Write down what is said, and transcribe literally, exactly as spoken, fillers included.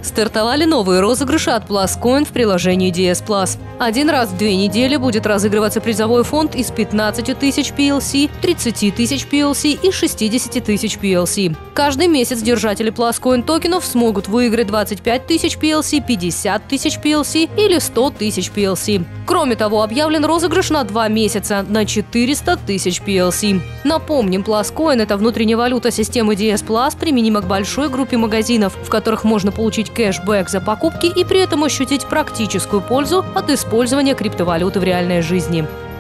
Стартовали новые розыгрыши от Pluscoin в приложении ди эс Plus. Один раз в две недели будет разыгрываться призовой фонд из пятнадцати тысяч пи эл си, тридцати тысяч пи эл си и шестидесяти тысяч пи эл си. Каждый месяц держатели Pluscoin токенов смогут выиграть двадцать пять тысяч пи эл си, пятьдесят тысяч пи эл си или сто тысяч пи эл си. Кроме того, объявлен розыгрыш на два месяца на четыреста тысяч пи эл си. Напомним, Pluscoin – это внутренняя валюта системы ди эс Plus, применима к большой группе магазинов, в которых можно получить кэшбэк за покупки и при этом ощутить практическую пользу от использования криптовалюты в реальной жизни.